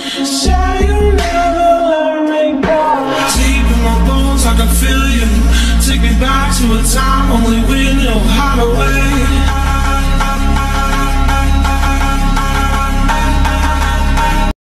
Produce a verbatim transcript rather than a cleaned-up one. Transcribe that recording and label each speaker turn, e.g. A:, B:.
A: Say you never let me go. Deep in my bones, I can feel you. Take me back to a time when we knew how to wait.